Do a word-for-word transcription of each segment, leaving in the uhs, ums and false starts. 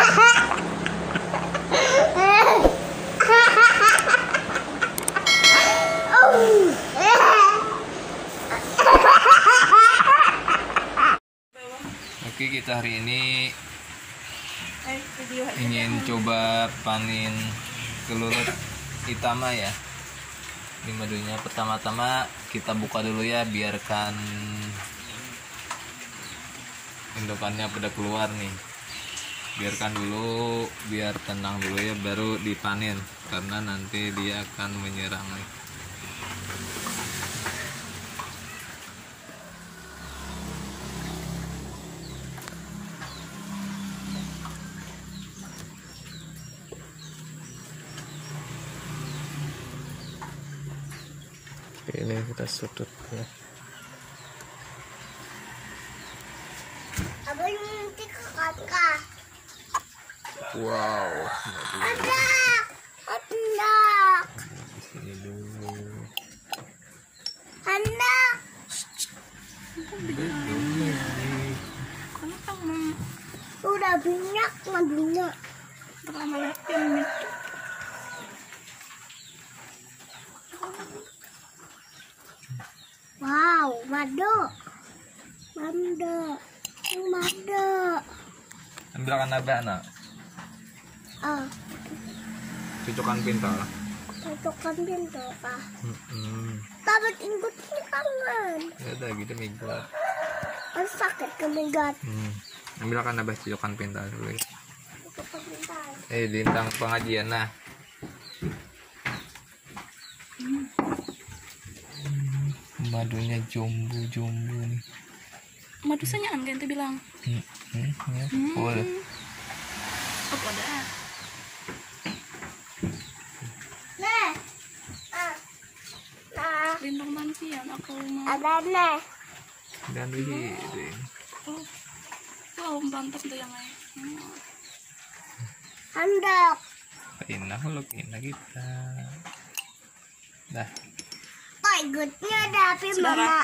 Oke, kita hari ini ingin coba panen kelulut itama ya. Ini madunya pertama-tama kita buka dulu ya, biarkan indukannya pada keluar nih. Biarkan dulu biar tenang dulu ya, baru dipanen karena nanti dia akan menyerang nih. Ini kita sudut ya. Abang nanti ke kakak. Wow. Ada, ada, Sini dulu. ada. Udah banyak madunya. Wow, madu, madu, madu. Ambilkan nabah nak. Ah, Cucukan pintar. cocokkan pintu kah? Hmm. Tabat ingkut ini kangen. Ya udah gitu migrat. Kan sakit kemegat. Hmm. Ambilkan nabah cucukan pintar dulu. Ya. Cocokkan pintu. Eh, lintang pengajian nah. Madunya jumbo-jumbo nih. Madu sanyaan kan itu bilang. Hmm. Hmm. Ya. Boleh. Oh, ada. Nih, ah, nah, Lintang mansian aku mau. ada nih. Dan wih. Oh, wow, mantap tuh yang lain. Hmm. Handok. Pindah lo pindah kita. Dah. Oh, goodnya ada api mama.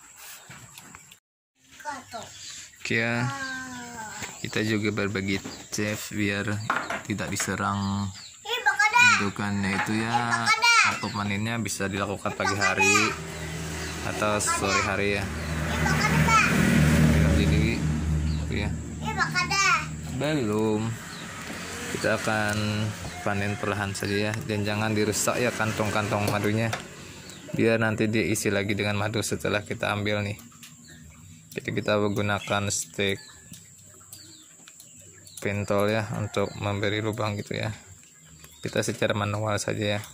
Kotor. Oke ya. Kita juga berbagi tips biar tidak diserang Ih, bakada. indukannya itu ya. Waktu panennya bisa dilakukan pagi hari atau sore hari ya. Ih, bakada. Lihat ini ya. Ih, bakada. Belum. Kita akan panen perlahan saja ya, dan jangan dirusak ya kantong-kantong madunya. Biar nanti diisi lagi dengan madu setelah kita ambil nih. Jadi kita menggunakan stick pentol ya untuk memberi lubang gitu ya. Kita secara manual saja ya.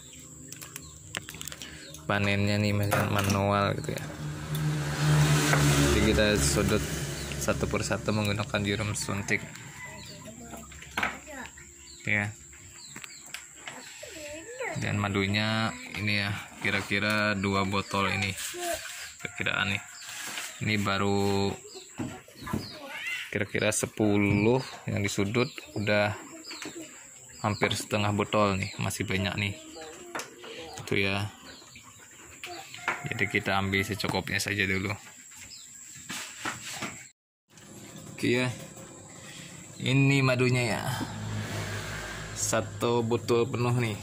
Panennya nih manual gitu ya. Jadi kita sudut satu persatu menggunakan jarum suntik. Ya. Dan madunya ini ya, kira-kira dua botol ini. Perkiraan nih. Ini baru kira-kira sepuluh yang disudut, udah hampir setengah botol nih, masih banyak nih. Itu ya. Jadi kita ambil secukupnya saja dulu. Oke ya. Ini madunya ya. Satu botol penuh nih.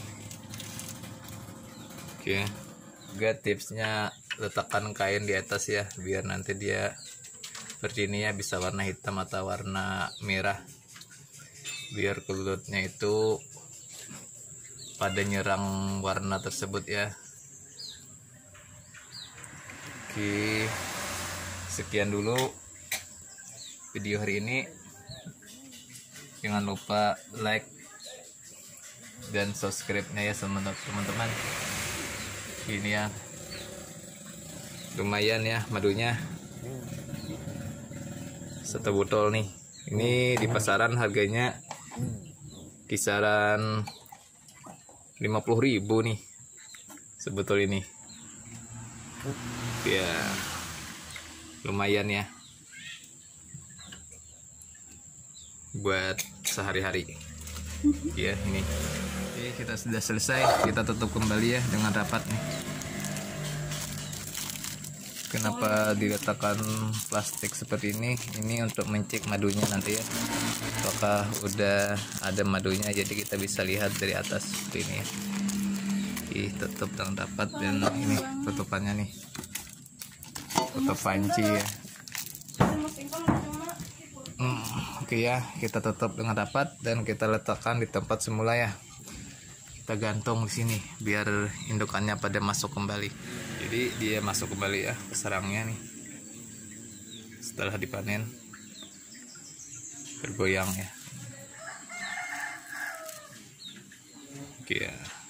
Oke, juga tipsnya letakkan kain di atas ya, biar nanti dia berdininya bisa warna hitam atau warna merah, biar kelulutnya itu pada nyerang warna tersebut ya. Oke, sekian dulu video hari ini. Jangan lupa like dan subscribe-nya ya teman-teman. Ini ya, lumayan ya madunya, satu botol nih. Ini di pasaran harganya kisaran lima puluh ribu nih sebetulnya ini ya, lumayan ya buat sehari-hari ya. Ini oke, kita sudah selesai, kita tutup kembali ya dengan rapat nih. Kenapa diletakkan plastik seperti ini? Ini untuk mencek madunya nanti ya, apakah udah ada madunya, jadi kita bisa lihat dari atas seperti ini ya. Ih, tutup dengan rapat, dan ini tutupannya nih, tutup panci ya. Hmm, oke ya, kita tutup dengan rapat dan kita letakkan di tempat semula ya. Kita gantung di sini biar indukannya pada masuk kembali. Jadi dia masuk kembali ya ke sarangnya nih. Setelah dipanen bergoyang ya. Oke ya.